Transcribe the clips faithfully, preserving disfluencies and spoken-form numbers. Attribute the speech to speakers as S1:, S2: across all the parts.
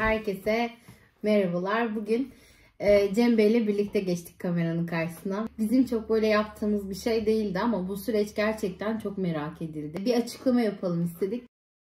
S1: Herkese merhabalar. Bugün e, Cem Bey'le birlikte geçtik kameranın karşısına. Bizim çok böyle yaptığımız bir şey değildi ama bu süreç gerçekten çok merak edildi. Bir açıklama yapalım istedik.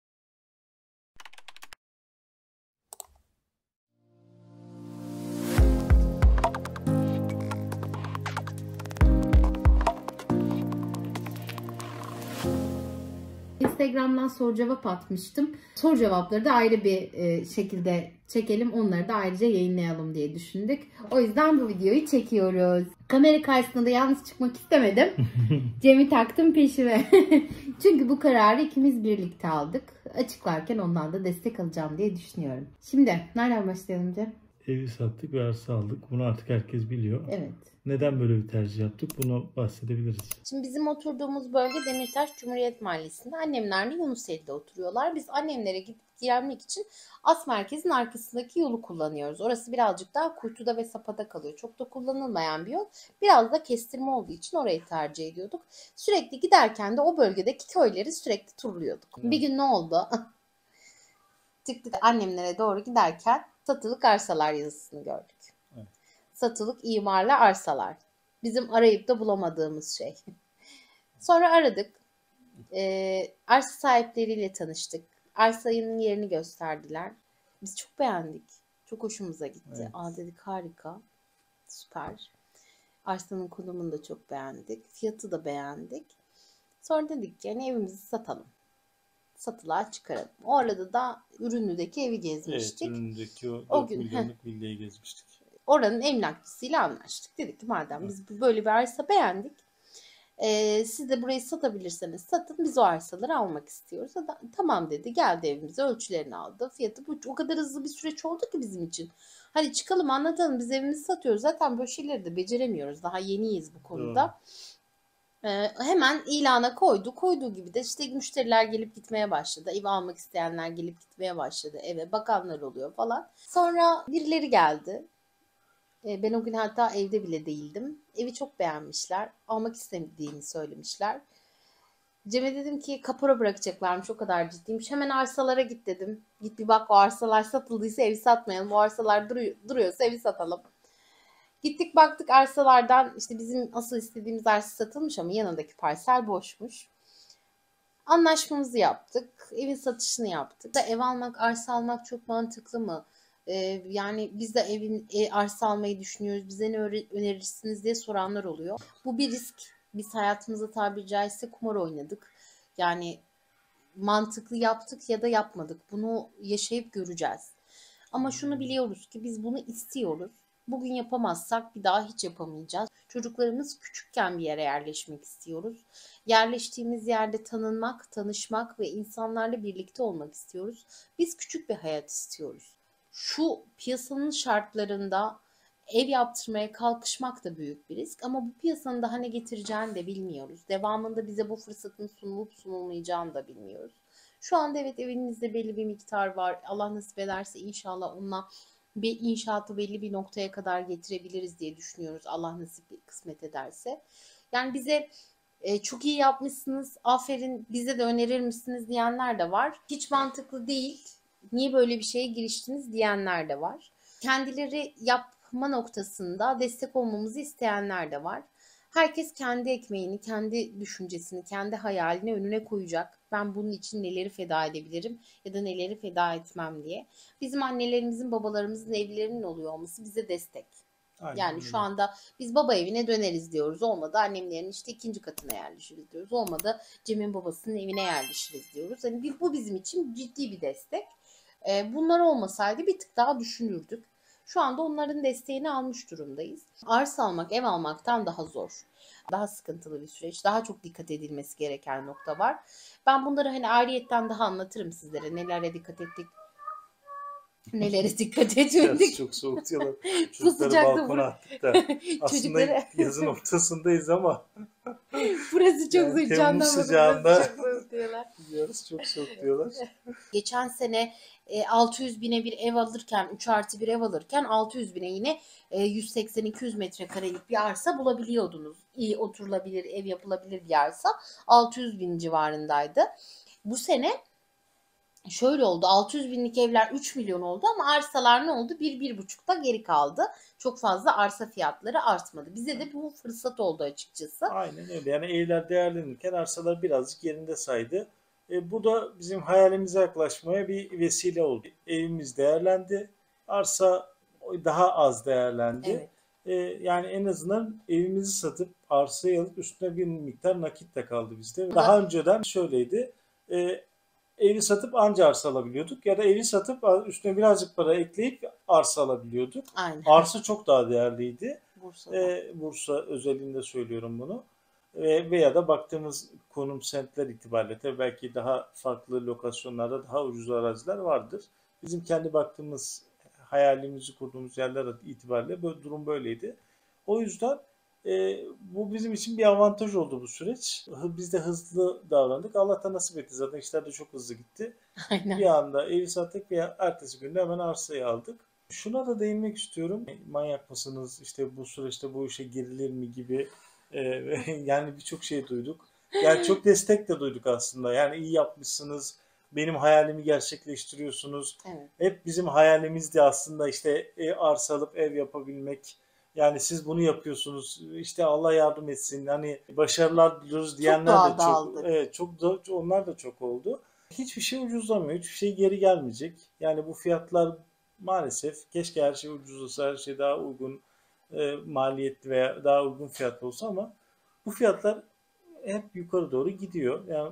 S1: Instagram'dan soru cevap atmıştım. Soru cevapları da ayrı bir e, şekilde çekelim. Onları da ayrıca yayınlayalım diye düşündük. O yüzden bu videoyu çekiyoruz. Kamera karşısında da yalnız çıkmak istemedim. Cem'i taktım peşime. Çünkü bu kararı ikimiz birlikte aldık. Açıklarken ondan da destek alacağım diye düşünüyorum. Şimdi nereden başlayalım Cem?
S2: Evi sattık ve arsa aldık. Bunu artık herkes biliyor.
S1: Evet.
S2: Neden böyle bir tercih yaptık? Bunu bahsedebiliriz.
S1: Şimdi bizim oturduğumuz bölge Demirtaş Cumhuriyet Mahallesi'nde. Annemler de Yunuseli'de oturuyorlar. Biz annemlere gidip gelmek için As Merkez'in arkasındaki yolu kullanıyoruz. Orası birazcık daha kuytuda ve sapada kalıyor. Çok da kullanılmayan bir yol. Biraz da kestirme olduğu için orayı tercih ediyorduk. Sürekli giderken de o bölgedeki köyleri sürekli turluyorduk. Evet. Bir gün ne oldu? Çıktık annemlere doğru giderken satılık arsalar yazısını gördük. Evet. Satılık imarlı arsalar. Bizim arayıp da bulamadığımız şey. Sonra aradık. Ee, arsa sahipleriyle tanıştık. Arsanın yerini gösterdiler. Biz çok beğendik. Çok hoşumuza gitti. Evet. Aa dedik harika. Süper. Arsanın konumunu da çok beğendik. Fiyatı da beğendik. Sonra dedik ki yani evimizi satalım. Satılığa çıkaralım. O arada da Ürünlü'deki evi gezmiştik.
S2: Evet, Ürünlü'deki o,
S1: o
S2: dört
S1: gün
S2: milyonluk villayı gezmiştik.
S1: Oranın emlakçısıyla anlaştık. Dedik ki madem biz böyle bir arsa beğendik. E, siz de burayı satabilirseniz satın. Biz o arsaları almak istiyoruz. Tamam dedi. Geldi evimize ölçülerini aldı. Fiyatı bu o kadar hızlı bir süreç oldu ki bizim için. Hadi çıkalım anlatalım. Biz evimizi satıyoruz. Zaten böyle şeyleri de beceremiyoruz. Daha yeniyiz bu konuda. Ee, hemen ilana koydu. Koyduğu gibi de işte müşteriler gelip gitmeye başladı. Ev almak isteyenler gelip gitmeye başladı. Eve bakanlar oluyor falan. Sonra birileri geldi. Ee, ben o gün hatta evde bile değildim. Evi çok beğenmişler. Almak istemediğini söylemişler. Cem'e dedim ki kapora bırakacaklarmış, o kadar ciddiymiş. Hemen arsalara git dedim. Git bir bak, o arsalar satıldıysa evi satmayalım. O arsalar duruyor, duruyorsa evi satalım. Gittik baktık arsalardan, işte bizim asıl istediğimiz arsa satılmış ama yanındaki parsel boşmuş. Anlaşmamızı yaptık. Evin satışını yaptık. Da ev almak, arsa almak çok mantıklı mı? Ee, yani biz de evin e, arsa almayı düşünüyoruz. Bize ne önerirsiniz diye soranlar oluyor. Bu bir risk. Biz hayatımızda tabiri caizse kumar oynadık. Yani mantıklı yaptık ya da yapmadık. Bunu yaşayıp göreceğiz. Ama şunu biliyoruz ki biz bunu istiyoruz. Bugün yapamazsak bir daha hiç yapamayacağız. Çocuklarımız küçükken bir yere yerleşmek istiyoruz. Yerleştiğimiz yerde tanınmak, tanışmak ve insanlarla birlikte olmak istiyoruz. Biz küçük bir hayat istiyoruz. Şu piyasanın şartlarında ev yaptırmaya kalkışmak da büyük bir risk. Ama bu piyasanın daha ne getireceğini de bilmiyoruz. Devamında bize bu fırsatın sunulup sunulmayacağını da bilmiyoruz. Şu anda evet evinizde belli bir miktar var. Allah nasip ederse inşallah onunla bir inşaatı belli bir noktaya kadar getirebiliriz diye düşünüyoruz. Allah nasip kısmet ederse. Yani bize e, çok iyi yapmışsınız, aferin, bize de önerir misiniz diyenler de var. Hiç mantıklı değil, niye böyle bir şeye giriştiniz diyenler de var. Kendileri yapma noktasında destek olmamızı isteyenler de var. Herkes kendi ekmeğini, kendi düşüncesini, kendi hayalini önüne koyacak. Ben bunun için neleri feda edebilirim ya da neleri feda etmem diye. Bizim annelerimizin, babalarımızın evlerinin oluyor olması bize destek. Aynen. Yani şu anda biz baba evine döneriz diyoruz. Olmadı annemlerin işte ikinci katına yerleşiriz diyoruz. Olmadı Cem'in babasının evine yerleşiriz diyoruz. Yani bu bizim için ciddi bir destek. Bunlar olmasaydı bir tık daha düşünürdük. Şu anda onların desteğini almış durumdayız. Arsa almak ev almaktan daha zor. Daha sıkıntılı bir süreç. Daha çok dikkat edilmesi gereken nokta var. Ben bunları hani ayrıyetten daha anlatırım sizlere. Nelere dikkat ettik, nelere dikkat etmedik.
S2: Çok soğuk diyorlar. Çocukları balkona attık da. Aslında
S1: Çocukları...
S2: yazın ortasındayız ama.
S1: Burası çok yani sıcak.
S2: Temmuz sıcağında.
S1: Çok soğuk diyorlar.
S2: Biliyoruz, çok soğuk diyorlar.
S1: Geçen sene altı yüz bine bir ev alırken, üç artı bir ev alırken altı yüz bine yine yüz seksen iki yüz metrekarelik bir arsa bulabiliyordunuz. İyi oturulabilir, ev yapılabilir bir arsa altı yüz bin civarındaydı. Bu sene şöyle oldu, altı yüz binlik evler üç milyon oldu ama arsalar ne oldu? bir bir buçukta geri kaldı. Çok fazla arsa fiyatları artmadı. Bize de bu fırsat oldu açıkçası.
S2: Aynen öyle. Yani evler değerlenirken arsalar birazcık yerinde saydı. E, bu da bizim hayalimize yaklaşmaya bir vesile oldu. Evimiz değerlendi. Arsa daha az değerlendi.
S1: Evet.
S2: E, yani en azından evimizi satıp arsayı alıp üstüne bir miktar nakit de kaldı bizde. Daha önceden şöyleydi. E, evi satıp anca arsa alabiliyorduk ya da evi satıp üstüne birazcık para ekleyip arsa alabiliyorduk.
S1: Aynen.
S2: Arsa çok daha değerliydi.
S1: Bursa'da.
S2: E, Bursa özelinde söylüyorum bunu. E, veya da baktığımız konum semtler itibariyle tabii belki daha farklı lokasyonlarda daha ucuz araziler vardır. Bizim kendi baktığımız hayalimizi kurduğumuz yerler itibariyle böyle, durum böyleydi. O yüzden e, bu bizim için bir avantaj oldu bu süreç. Biz de hızlı davrandık. Allah'tan nasip etti. Zaten işler de çok hızlı gitti.
S1: Aynen.
S2: Bir anda evi sattık ve ertesi günde hemen arsayı aldık. Şuna da değinmek istiyorum. Manyak mısınız? İşte bu süreçte bu işe girilir mi gibi e, yani birçok şey duyduk. Yani çok destek de duyduk aslında. Yani iyi yapmışsınız. Benim hayalimi gerçekleştiriyorsunuz.
S1: Evet.
S2: Hep bizim hayalimizdi aslında işte e, arsa alıp ev yapabilmek. Yani siz bunu yapıyorsunuz. İşte Allah yardım etsin. Hani başarılar diliyoruz diyenler
S1: Çok
S2: de çok.
S1: aldık.
S2: Evet, çok da onlar da çok oldu. Hiçbir şey ucuzlamıyor. Hiçbir şey geri gelmeyecek. Yani bu fiyatlar maalesef keşke her şey ucuz olsa, her şey daha uygun e, maliyetli veya daha uygun fiyatlı olsa ama bu fiyatlar hep yukarı doğru gidiyor. Yani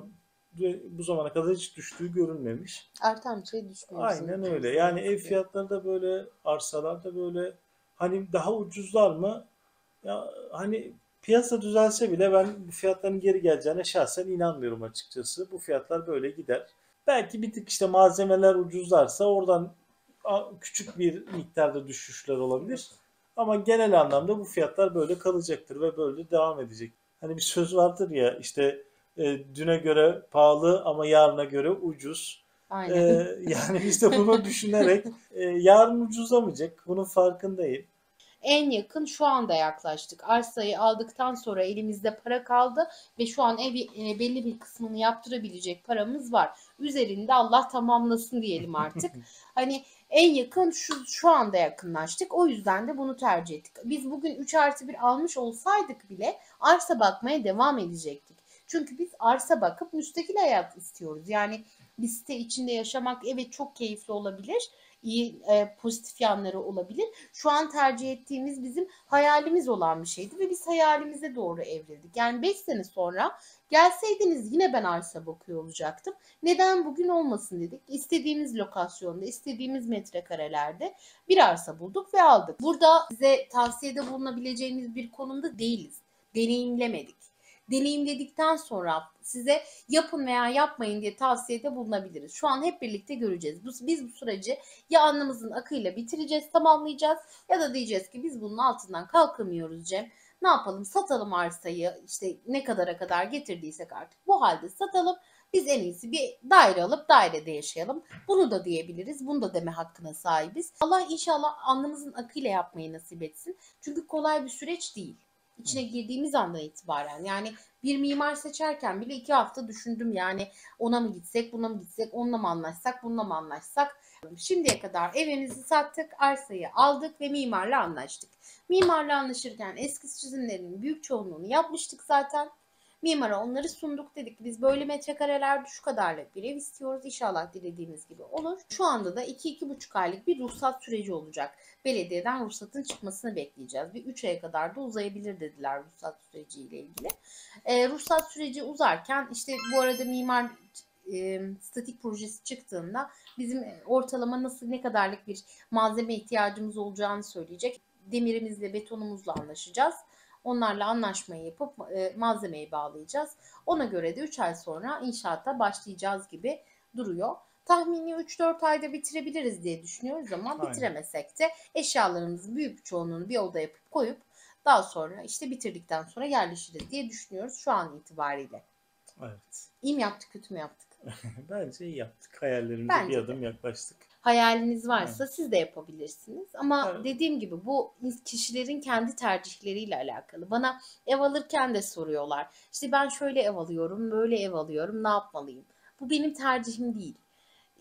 S2: bu zamana kadar hiç düştüğü görülmemiş.
S1: Artan bir şey düşmüyor.
S2: Aynen öyle. Yani ev fiyatları da böyle, arsalar da böyle. Hani daha ucuzlar mı? Ya hani piyasa düzelse bile ben bu fiyatların geri geleceğine şahsen inanmıyorum açıkçası. Bu fiyatlar böyle gider. Belki bir tık işte malzemeler ucuzlarsa oradan küçük bir miktarda düşüşler olabilir. Ama genel anlamda bu fiyatlar böyle kalacaktır ve böyle devam edecek. Hani bir söz vardır ya işte e, düne göre pahalı ama yarına göre ucuz. E,
S1: Aynen.
S2: yani biz de bunu düşünerek e, yarın ucuzlamayacak. Bunun farkındayım.
S1: En yakın şu anda yaklaştık. Arsayı aldıktan sonra elimizde para kaldı ve şu an ev e, belli bir kısmını yaptırabilecek paramız var. Üzerinde Allah tamamlasın diyelim artık. Hani en yakın şu, şu anda yakınlaştık. O yüzden de bunu tercih ettik. Biz bugün üç artı bir almış olsaydık bile arsa bakmaya devam edecektik. Çünkü biz arsa bakıp müstakil hayat istiyoruz. Yani bir site içinde yaşamak evet çok keyifli olabilir. İyi e, pozitif yanları olabilir. Şu an tercih ettiğimiz bizim hayalimiz olan bir şeydi ve biz hayalimize doğru evrildik. Yani beş sene sonra gelseydiniz yine ben arsa bakıyor olacaktım. Neden bugün olmasın dedik. İstediğimiz lokasyonda, istediğimiz metrekarelerde bir arsa bulduk ve aldık. Burada size tavsiyede bulunabileceğimiz bir konumda değiliz. Deneyimlemedik. Deneyimledikten sonra size yapın veya yapmayın diye tavsiyede bulunabiliriz. Şu an hep birlikte göreceğiz. Biz bu süreci ya alnımızın akıyla bitireceğiz, tamamlayacağız ya da diyeceğiz ki biz bunun altından kalkamıyoruz Cem. Ne yapalım? Satalım arsayı. İşte ne kadara kadar getirdiysek artık bu halde satalım. Biz en iyisi bir daire alıp dairede yaşayalım. Bunu da diyebiliriz. Bunu da deme hakkına sahibiz. Allah inşallah alnımızın akıyla yapmayı nasip etsin. Çünkü kolay bir süreç değil. İçine girdiğimiz andan itibaren yani bir mimar seçerken bile iki hafta düşündüm yani ona mı gitsek, buna mı gitsek, onunla mı anlaşsak, bununla mı anlaşsak. Şimdiye kadar evimizi sattık, arsayı aldık ve mimarla anlaştık. Mimarla anlaşırken eskiz çizimlerinin büyük çoğunluğunu yapmıştık zaten. Mimara onları sunduk, dedik biz böyle metrekareler şu kadarlık bir ev istiyoruz. İnşallah dilediğimiz gibi olur. Şu anda da iki iki buçuk aylık bir ruhsat süreci olacak. Belediyeden ruhsatın çıkmasını bekleyeceğiz. Bir üç aya kadar da uzayabilir dediler ruhsat süreciyle ilgili. E, ruhsat süreci uzarken işte bu arada mimar e, statik projesi çıktığında bizim ortalama nasıl ne kadarlık bir malzeme ihtiyacımız olacağını söyleyecek. Demirimizle, betonumuzla anlaşacağız. Onlarla anlaşmayı yapıp e, malzemeyi bağlayacağız. Ona göre de üç ay sonra inşaata başlayacağız gibi duruyor. Tahmini üç dört ayda bitirebiliriz diye düşünüyoruz ama
S2: Aynen.
S1: bitiremesek de eşyalarımızın büyük bir çoğunluğunu bir oda yapıp koyup daha sonra işte bitirdikten sonra yerleşiriz diye düşünüyoruz şu an itibariyle.
S2: Evet.
S1: İyi mi yaptık, kötü mü yaptık?
S2: Bence iyi yaptık. Hayallerimize
S1: Bence
S2: bir
S1: de.
S2: adım yaklaştık.
S1: Hayaliniz varsa siz de yapabilirsiniz. Ama
S2: Evet.
S1: dediğim gibi bu kişilerin kendi tercihleriyle alakalı. Bana ev alırken de soruyorlar. İşte ben şöyle ev alıyorum, böyle ev alıyorum, ne yapmalıyım? Bu benim tercihim değil.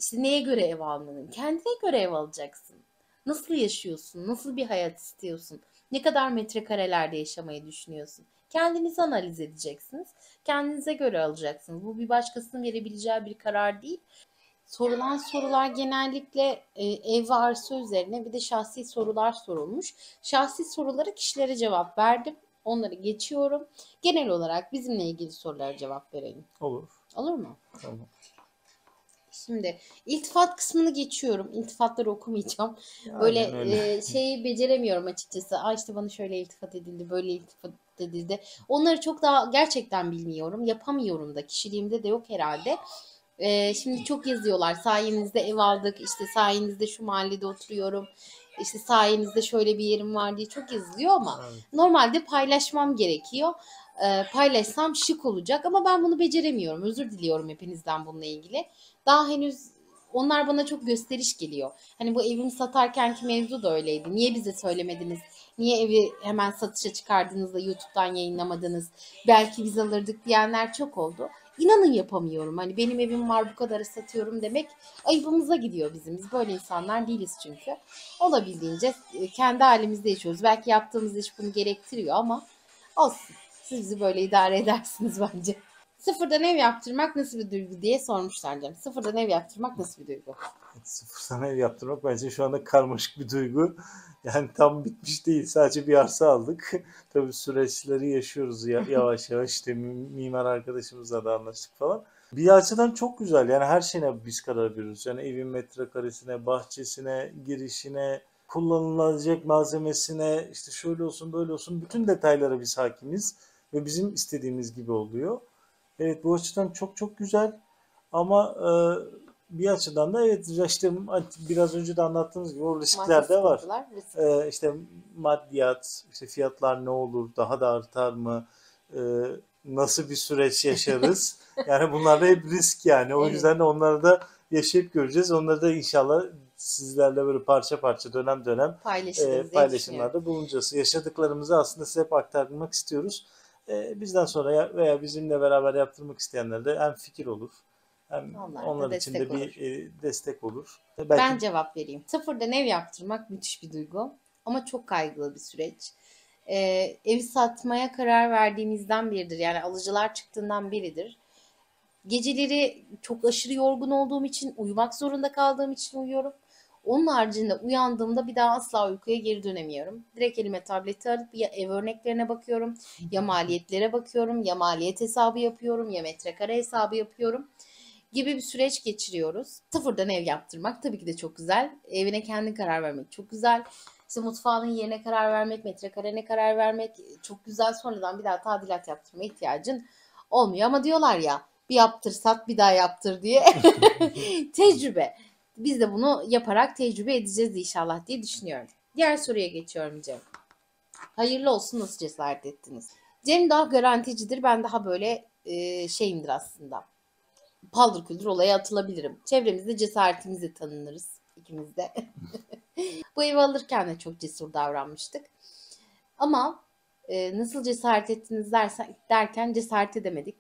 S1: İşte neye göre ev almanın? Kendine göre ev alacaksın. Nasıl yaşıyorsun? Nasıl bir hayat istiyorsun? Ne kadar metrekarelerde yaşamayı düşünüyorsun? Kendinizi analiz edeceksiniz. Kendinize göre alacaksınız. Bu bir başkasının verebileceği bir karar değil. Sorulan sorular genellikle e, ev ve arsa üzerine, bir de şahsi sorular sorulmuş. Şahsi sorulara kişilere cevap verdim. Onları geçiyorum. Genel olarak bizimle ilgili sorulara cevap verelim.
S2: Olur.
S1: Olur mu?
S2: Tamam.
S1: Şimdi iltifat kısmını geçiyorum. İltifatları okumayacağım. Böyle
S2: Aynen öyle.
S1: e, şeyi beceremiyorum açıkçası. Aa işte bana şöyle iltifat edildi, böyle iltifat edildi. Onları çok daha gerçekten bilmiyorum. Yapamıyorum da. Kişiliğimde de yok herhalde. E, şimdi çok yazıyorlar. Sayenizde ev aldık. İşte sayenizde şu mahallede oturuyorum. İşte sayenizde şöyle bir yerim var diye çok yazılıyor ama
S2: Evet.
S1: normalde paylaşmam gerekiyor. E, paylaşsam şık olacak ama ben bunu beceremiyorum. Özür diliyorum hepinizden bununla ilgili. Daha henüz onlar bana çok gösteriş geliyor. Hani bu evimi satarkenki mevzu da öyleydi. Niye bize söylemediniz? Niye evi hemen satışa çıkardınız da YouTube'dan yayınlamadınız? Belki biz alırdık diyenler çok oldu. İnanın yapamıyorum. Hani benim evim var bu kadarı satıyorum demek ayıbımıza gidiyor bizim. Biz böyle insanlar değiliz çünkü. Olabildiğince kendi halimizde yaşıyoruz. Belki yaptığımız iş bunu gerektiriyor ama olsun. Siz bizi böyle idare edersiniz bence. Sıfırdan ev yaptırmak nasıl bir duygu diye sormuşlar canım. Sıfırdan ev yaptırmak nasıl bir duygu?
S2: Sıfırdan ev yaptırmak bence şu anda karmaşık bir duygu. Yani tam bitmiş değil. Sadece bir arsa aldık. Tabii süreçleri yaşıyoruz ya, yavaş yavaş. İşte mimar arkadaşımızla da anlaştık falan. Bir açıdan çok güzel. Yani her şeyine biz karar veriyoruz. Yani evin metrekaresine, bahçesine, girişine, kullanılacak malzemesine, işte şöyle olsun böyle olsun, bütün detaylara biz hakimiz. Ve bizim istediğimiz gibi oluyor. Evet, bu açıdan çok çok güzel. Ama e, bir açıdan da evet, işte biraz önce de anlattığımız gibi o riskler de var.
S1: Risk.
S2: Ee, işte maddiyat, işte fiyatlar ne olur, daha da artar mı, ee, nasıl bir süreç yaşarız? Yani bunlar da hep risk yani. O
S1: Evet.
S2: yüzden de onları da yaşayıp göreceğiz. Onları da inşallah sizlerle böyle parça parça, dönem dönem e, paylaşımlarda bulunacağız. Yaşadıklarımızı aslında size hep aktarmak istiyoruz. E, bizden sonra ya, veya bizimle beraber yaptırmak isteyenler de hem fikir olur, hem
S1: Onlar,
S2: onlar için de bir e, destek olur. Belki...
S1: Ben cevap vereyim. Sıfırdan ev yaptırmak müthiş bir duygu ama çok kaygılı bir süreç. Ee, evi satmaya karar verdiğimizden biridir. Yani alıcılar çıktığından biridir. Geceleri çok aşırı yorgun olduğum için, uyumak zorunda kaldığım için uyuyorum. Onun haricinde uyandığımda bir daha asla uykuya geri dönemiyorum. Direkt elime tableti alıp ya ev örneklerine bakıyorum, ya maliyetlere bakıyorum, ya maliyet hesabı yapıyorum, ya metrekare hesabı yapıyorum gibi bir süreç geçiriyoruz. Sıfırdan ev yaptırmak tabii ki de çok güzel. Evine kendin karar vermek çok güzel. İşte mutfağının yerine karar vermek, metrekarene karar vermek çok güzel. Sonradan bir daha tadilat yaptırma ihtiyacın olmuyor. Ama diyorlar ya, bir yaptır sat bir daha yaptır diye. Tecrübe. Biz de bunu yaparak tecrübe edeceğiz inşallah diye düşünüyorum. Diğer soruya geçiyorum Cem. Hayırlı olsun, nasıl cesaret ettiniz? Cem daha garanticidir. Ben daha böyle e, şeyimdir aslında. Paldır küldür olaya atılabilirim. Çevremizde cesaretimizi tanınırız ikimiz de. Bu evi alırken de çok cesur davranmıştık. Ama e, nasıl cesaret ettiniz dersen, derken cesaret edemedik.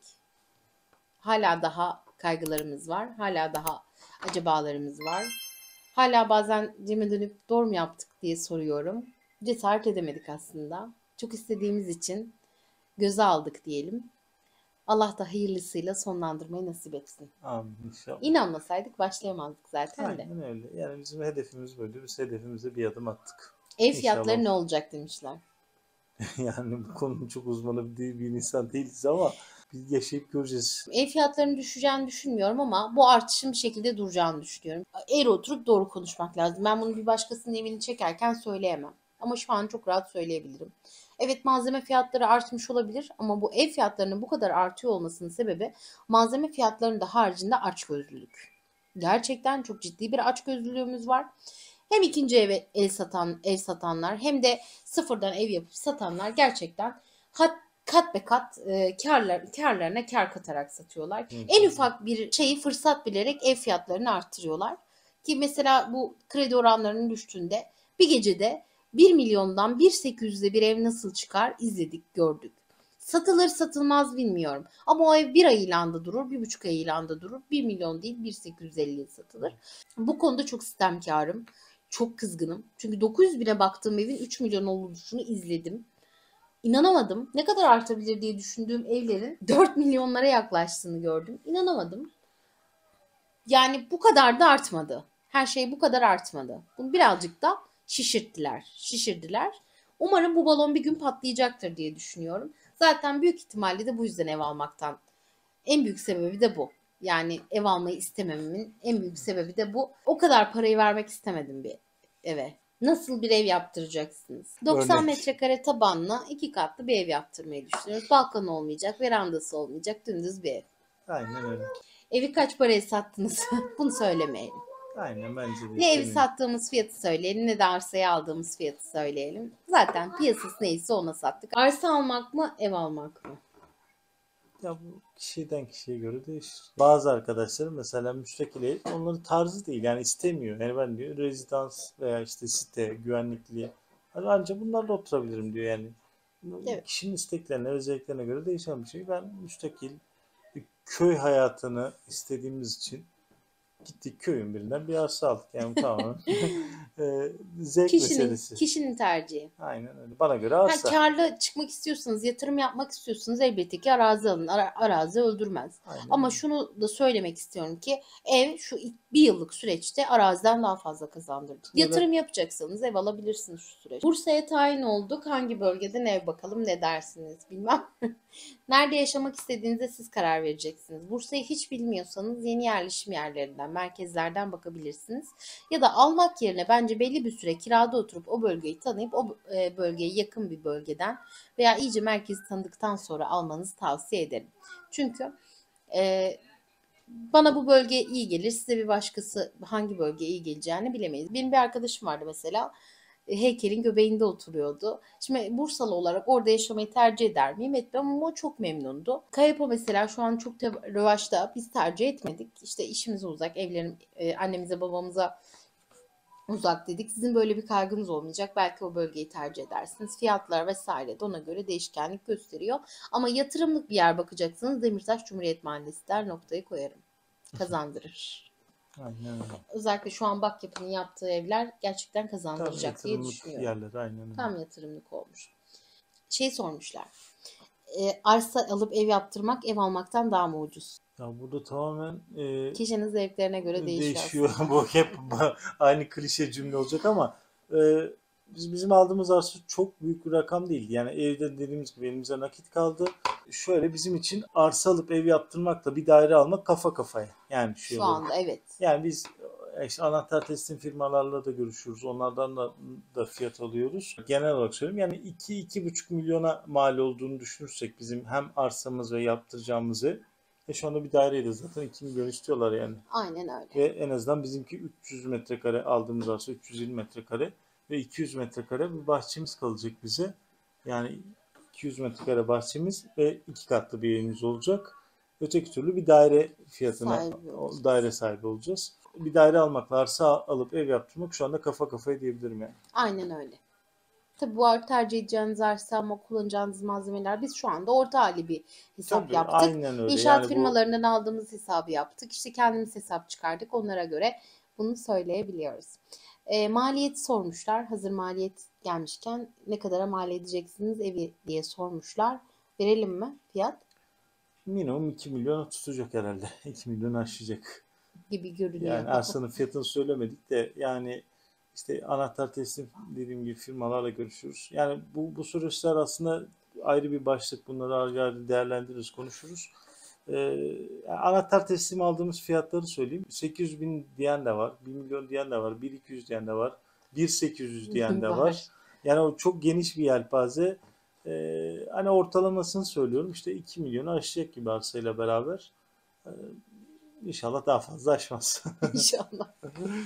S1: Hala daha kaygılarımız var. Hala daha acabalarımız var. Hala bazen Cem'e dönüp doğru mu yaptık diye soruyorum. Cesaret edemedik aslında. Çok istediğimiz için göze aldık diyelim. Allah da hayırlısıyla sonlandırmayı nasip etsin.
S2: Amin inşallah.
S1: İnanmasaydık başlayamazdık zaten
S2: Aynen
S1: de.
S2: öyle. Yani bizim hedefimiz buydu. Biz hedefimize bir adım attık.
S1: Ev fiyatları İnşallah. Ne olacak demişler.
S2: Yani bu konunun çok uzmanı bir, bir insan değiliz ama biz yaşayıp göreceğiz.
S1: Ev fiyatlarının düşeceğini düşünmüyorum ama bu artışın bir şekilde duracağını düşünüyorum. Eğri oturup doğru konuşmak lazım. Ben bunu bir başkasının evini çekerken söyleyemem. Ama şu an çok rahat söyleyebilirim. Evet, malzeme fiyatları artmış olabilir ama bu ev fiyatlarının bu kadar artıyor olmasının sebebi malzeme fiyatlarının da haricinde açgözlülük. Gerçekten çok ciddi bir açgözlülüğümüz var. Hem ikinci eve el satan ev satanlar hem de sıfırdan ev yapıp satanlar gerçekten hat, kat be kat e, karlar, karlarına kar katarak satıyorlar. Hı. En ufak bir şeyi fırsat bilerek ev fiyatlarını arttırıyorlar. Ki mesela bu kredi oranlarının düştüğünde bir gecede bir milyondan bir sekiz yüze bir ev nasıl çıkar izledik, gördük. Satılır satılmaz bilmiyorum. Ama o ev bir ay ilanda durur, bir buçuk ay ilanda durur. Bir milyon değil, bir sekiz yüz elliye satılır. Bu konuda çok sistemkarım. Çok kızgınım. Çünkü dokuz yüz bine baktığım evin üç milyon oluşunu izledim. İnanamadım. Ne kadar artabilir diye düşündüğüm evlerin dört milyonlara yaklaştığını gördüm. İnanamadım. Yani bu kadar da artmadı. Her şey bu kadar artmadı. Bunu birazcık da şişirttiler. Şişirdiler. Umarım bu balon bir gün patlayacaktır diye düşünüyorum. Zaten büyük ihtimalle de bu yüzden ev almaktan. En büyük sebebi de bu. Yani ev almayı istemememin en büyük sebebi de bu. O kadar parayı vermek istemedim bir eve. Nasıl bir ev yaptıracaksınız? doksan
S2: Örnek.
S1: metrekare tabanla iki katlı bir ev yaptırmayı düşünüyoruz. Balkon olmayacak, verandası olmayacak, dümdüz bir ev.
S2: Aynen öyle.
S1: Evi kaç paraya sattınız? Bunu söylemeyelim.
S2: Aynen bence de.
S1: Ne evi
S2: demeyin.
S1: sattığımız fiyatı söyleyelim ne de arsayı aldığımız fiyatı söyleyelim. Zaten piyasası neyse ona sattık. Arsa almak mı, ev almak mı?
S2: Ya bu kişiden kişiye göre değişir. Bazı arkadaşlarım mesela müstakil ev onların tarzı değil yani istemiyor. Yani ben diyor rezidans veya işte site, güvenlikli hani ancak bunlarla oturabilirim diyor yani.
S1: Evet.
S2: Kişinin isteklerine, özelliklerine göre değişen bir şey. Ben müstakil bir köy hayatını istediğimiz için gittik köyün birinden bir arsa aldık. Yani tamamen e, zevk
S1: Kişinin,
S2: meselesi.
S1: kişinin tercihi.
S2: Aynen öyle. Bana göre
S1: Ha,
S2: arsa.
S1: karlı çıkmak istiyorsanız, yatırım yapmak istiyorsanız elbette ki arazi alın. Ara- arazi öldürmez.
S2: Aynen
S1: Ama
S2: öyle.
S1: şunu da söylemek istiyorum ki ev şu ilk bir yıllık süreçte araziden daha fazla kazandırır.
S2: Ya da
S1: Yatırım yapacaksanız ev alabilirsiniz şu süreçte. Bursa'ya tayin olduk. Hangi bölgeden ev bakalım ne dersiniz bilmem. Nerede yaşamak istediğinize siz karar vereceksiniz. Bursa'yı hiç bilmiyorsanız yeni yerleşim yerlerinden, merkezlerden bakabilirsiniz. Ya da almak yerine bence belli bir süre kirada oturup o bölgeyi tanıyıp o e, bölgeye yakın bir bölgeden veya iyice merkezi tanıdıktan sonra almanızı tavsiye ederim. Çünkü e, bana bu bölge iyi gelir, size bir başkası hangi bölgeye iyi geleceğini bilemeyiz. Benim bir arkadaşım vardı mesela, e, heykelin göbeğinde oturuyordu. Şimdi Bursalı olarak orada yaşamayı tercih eder miyim? Etmem ama o çok memnundu. Kayapa mesela şu an çok te- revaçta. Biz tercih etmedik. İşte işimize uzak, evlerim, e, annemize babamıza uzak dedik. Sizin böyle bir kaygınız olmayacak. Belki o bölgeyi tercih edersiniz. Fiyatlar vesaire de ona göre değişkenlik gösteriyor. Ama yatırımlık bir yer bakacaksınız. Demirtaş Cumhuriyet Mahallesi der, noktayı koyarım. Kazandırır.
S2: aynen öyle.
S1: Özellikle şu an Bakyapı'nın yaptığı evler gerçekten
S2: Tam
S1: kazandıracak diye
S2: yatırımlık
S1: düşünüyorum.
S2: yerler aynen öyle.
S1: Tam yatırımlık olmuş. Şey sormuşlar. E, arsa alıp ev yaptırmak ev almaktan daha mı ucuz?
S2: Ya burada tamamen e,
S1: Kişinin zevklerine göre değişiyor
S2: değişiyor.
S1: aslında.
S2: Bu hep aynı klişe cümle olacak ama e, biz bizim aldığımız arsa çok büyük bir rakam değildi. Yani evde dediğimiz gibi elimize nakit kaldı. Şöyle bizim için arsa alıp ev yaptırmakla bir daire almak kafa kafaya. Yani şu
S1: Şu anda evet.
S2: Yani biz e, işte anahtar teslim firmalarla da görüşüyoruz. Onlardan da, da fiyat alıyoruz. Genel olarak söyleyeyim. Yani iki iki buçuk milyona mal olduğunu düşünürsek bizim hem arsamız ve yaptıracağımız ev. E şu anda bir daireydi zaten iki milyon istiyorlar yani.
S1: Aynen öyle.
S2: Ve en azından bizimki üç yüz metrekare aldığımız arsa üç yüz yirmi metrekare ve iki yüz metrekare bir bahçemiz kalacak bize. Yani iki yüz metrekare bahçemiz ve iki katlı bir evimiz olacak. Öteki türlü bir daire fiyatına
S1: Sahibi olacağız.
S2: daire sahibi olacağız. Bir daire almakla arsa alıp ev yaptırmak şu anda kafa kafaya diyebilirim yani.
S1: Aynen öyle. Tabii bu arada tercih edeceğiniz arsa ama kullanacağınız malzemeler biz şu anda orta hali bir hesap
S2: Tabii
S1: yaptık.
S2: aynen öyle.
S1: İnşaat
S2: Yani bu
S1: firmalarından aldığımız hesabı yaptık. İşte kendimiz hesap çıkardık. Onlara göre bunu söyleyebiliyoruz. E, maliyeti sormuşlar. Hazır maliyet gelmişken ne kadara mal edeceksiniz evi diye sormuşlar. Verelim mi fiyat?
S2: minimum iki milyon tutacak herhalde. iki milyon aşacak.
S1: Gibi görünüyor.
S2: Yani arsanın fiyatını söylemedik de yani işte anahtar teslim dediğim gibi firmalarla görüşürüz. Yani bu, bu süreçler aslında ayrı bir başlık. Bunları ayrı ayrı değerlendiririz, konuşuruz. Ee, yani anahtar teslim aldığımız fiyatları söyleyeyim. sekiz yüz bin diyen de var, bir milyon diyen de var, bir iki yüz diyen de var, bir sekiz yüz diyen de var.
S1: Var.
S2: Yani o çok geniş bir yelpaze. Ee, hani ortalamasını söylüyorum. İşte iki milyonu aşacak gibi arsayla beraber. Ee, İnşallah daha fazla aşmaz.
S1: İnşallah.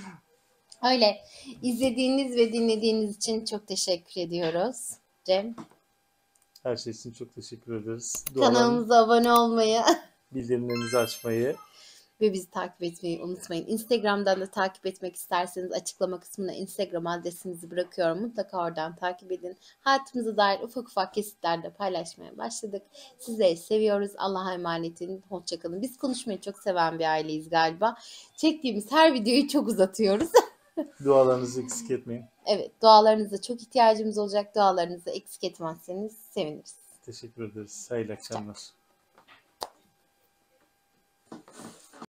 S1: Öyle. İzlediğiniz ve dinlediğiniz için çok teşekkür ediyoruz. Cem.
S2: Her şey için çok teşekkür ederiz. Dualarınızı,
S1: Kanalımıza abone olmayı,
S2: bildirimlerinizi açmayı
S1: Ve bizi takip etmeyi unutmayın. Instagram'dan da takip etmek isterseniz açıklama kısmına Instagram adresimizi bırakıyorum. Mutlaka oradan takip edin. Hayatımıza dair ufak ufak kesitler de paylaşmaya başladık. Sizleri seviyoruz. Allah'a emanet olun. Hoşçakalın. Biz konuşmayı çok seven bir aileyiz galiba. Çektiğimiz her videoyu çok uzatıyoruz.
S2: Dualarınızı eksik etmeyin.
S1: Evet, dualarınıza çok ihtiyacımız olacak. Dualarınızı eksik etmezseniz seviniriz.
S2: Teşekkür ederiz. Hayırlı akşamlar.